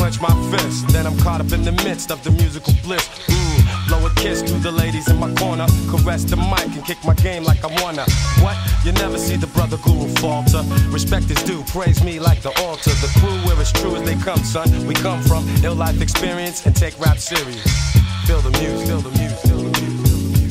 clench my fist. Then I'm caught up in the midst of the musical bliss. Blow a kiss to the ladies in my corner. Caress the mic and kick my game like I wanna. What? You never see the brother guru falter. Respect is due, praise me like the altar. The crew where it's true as they come, son. We come from ill life experience and take rap serious. Feel the music, feel the music, feel the music.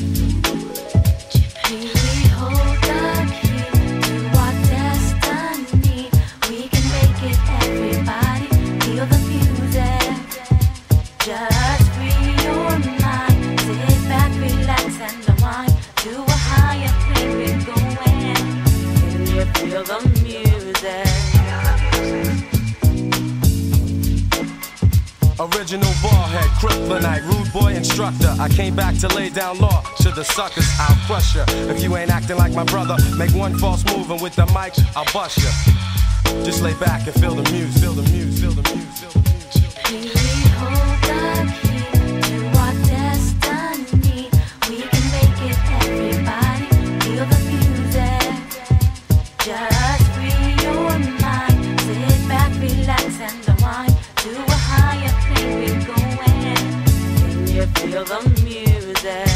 Original ballhead, kryptonite, rude boy instructor. I came back to lay down law to the suckers. I'll crush ya. If you ain't acting like my brother, make one false move and with the mic, I'll bust ya. Just lay back and feel the music, feel the music, feel the music, feel the music. We hold the key to our destiny. We can make it, everybody. Feel the music. Just free your mind. Sit back, relax, and unwind. To a higher plane we're going. Can you feel the music?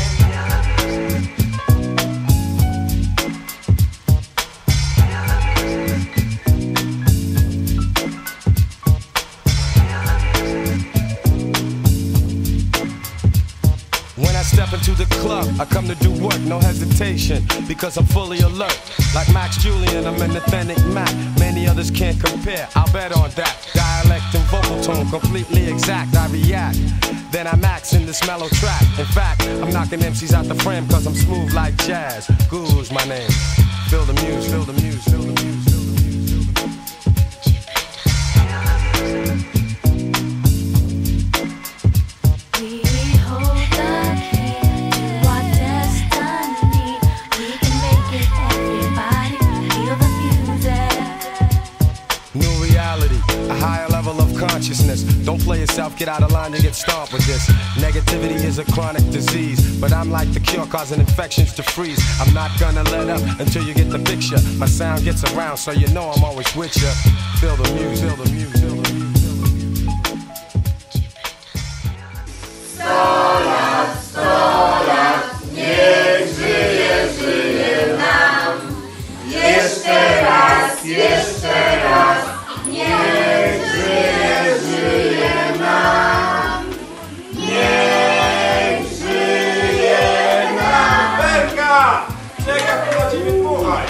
When I step into the club, I come to do work, no hesitation, because I'm fully alert. Like Max Julian, I'm an authentic Mac. Many others can't compare, I'll bet on that. Dialect and vocal tone, completely exact. I react, then I max in this mellow track. In fact, I'm knocking MCs out the frame, cause I'm smooth like jazz. Guru's my name. Feel the music, feel the music, feel the music. Consciousness. Don't play yourself, get out of line, you get stomped with this. Negativity is a chronic disease, but I'm like the cure, causing infections to freeze. I'm not gonna let up until you get the picture. My sound gets around, so you know I'm always with you. Feel the music, feel the music, feel the music. Niech żyje, żyje nam. Jeszcze raz, jeszcze raz. Niech żyje, żyje nam. Niech żyje nam. Berka! Czekaj, kurwa ci wypuchaj.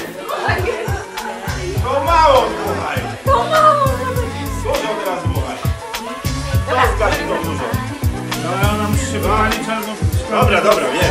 To mało dmuchaj. To mało. Dużo teraz dmuchaj. Rozgać to dużo. No ja nam szybali czarno. Dobra, dobra,